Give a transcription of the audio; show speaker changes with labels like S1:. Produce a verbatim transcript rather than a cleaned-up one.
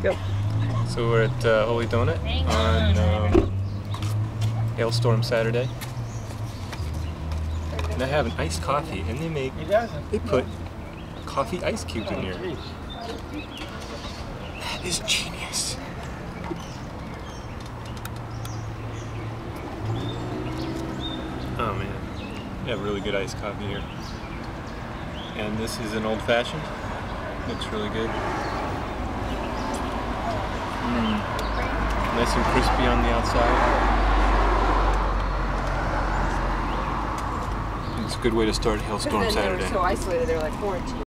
S1: Yep.
S2: So we're at uh, Holy Donut on um, Hailstorm Saturday. And I have an iced coffee, and they make they put coffee ice cubes in here. That is genius. Oh man, they have really good iced coffee here. And this is an old fashioned. Looks really good. Mm. Nice and crispy on the outside. It's a good way to start Hailstorm Saturday.
S1: They were so isolated, they were like quarantined.